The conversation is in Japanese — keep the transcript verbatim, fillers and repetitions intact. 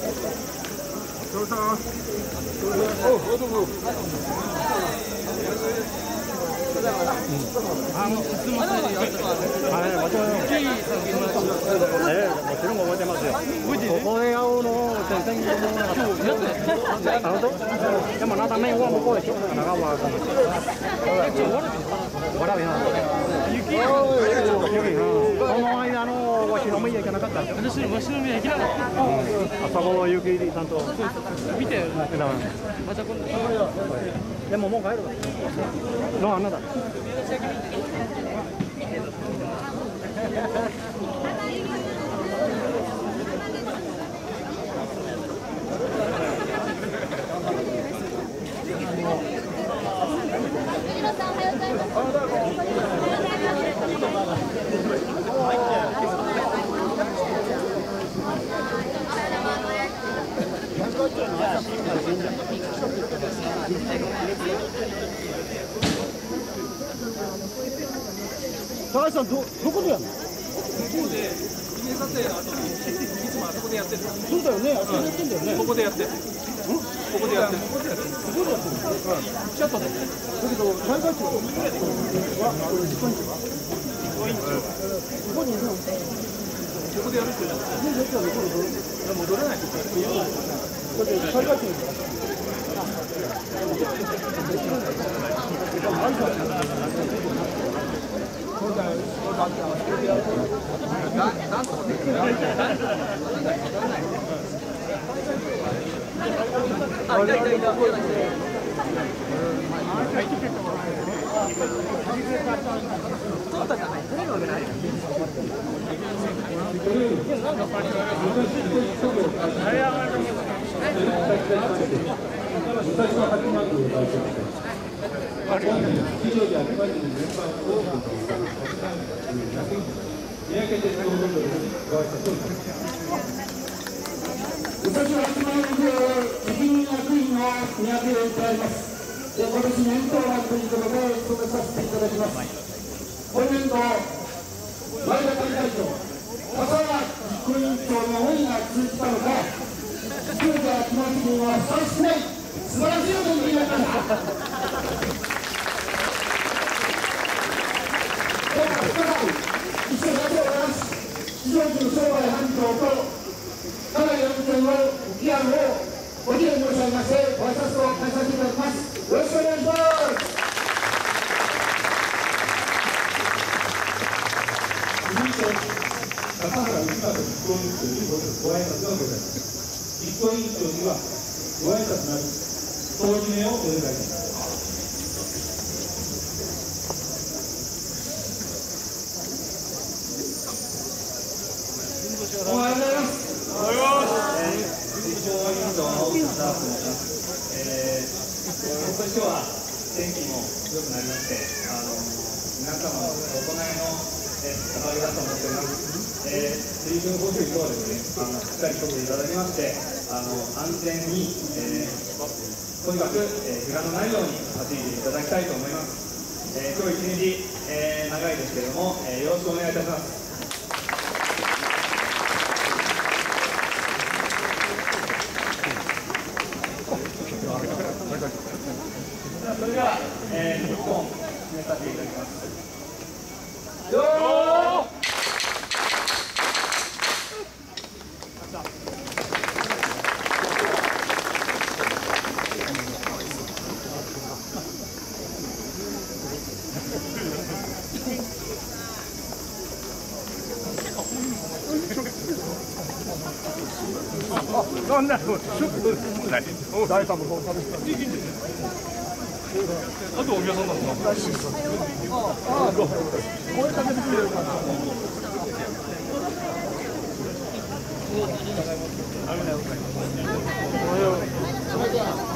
どうぞ。お、どうぞ。あ、もう普通のはい、もちろん。ええ、もちろん覚えてますよ。ここで会うの全然覚えなかった。あ、本当？でもなためは向こうでしょ。長尾は。笑うよ。雪。雪。この間のわしの宮行かなかった。私のわしの宮行けなかった。あそこの雪ちゃんと見て。また今度。でももう帰るわ。のあんなだ。高橋さん、ど、どこでやるの？向こうで、記念撮影の後に、いつもあそこでやってる。そうだよね、あそこでやってんだよね。ここでやってる。ここでやってる。ここでやってる。ここでやってる。来ちゃったの。だけど、大会長は、これ、一番長はここにいるの？ここでやるって言うの？ね、だったら、戻れない。だって、大会長に。あ、いたいたいた。私は一番責任役員の三宅でございます。今年年頭欄ということで務めさせていただきます。本年度、前田会長、笠原実行委員長の思いが通じたのか、福岡木町軍は負担しない、素晴らしいことになりました。今日はふたかい、一緒にやっております。非常時の商売繁盛と家内の運転を受け合うをご理解申し上げまして、ご挨拶を返させていただきます。よろしくお願いします。続いて、笠原内川実行委員長にご挨拶がございます。実行委員長には、ご挨拶なり、総締めをお願いします。おはようございます。実行委員長の笠原と申します。えー、本当に今日は天気も良くなりまして、あの皆様のお隣のおかげだと思っております。えー、水分補給等はですね、あのしっかりとっていただきまして、あの安全に、えー、とにかく、えー、怪我のないように走っていただきたいと思います。えー、今日一日、えー、長いですけれども、えー、よろしくお願いいたします。それでは、えー、いっぽん決めさせていただきます。よーなんだろう、ショックない。大さんもそう食べてた。あとお客さんなのかな。らしいです。ああ、これ食べてくれるかな。おはよう。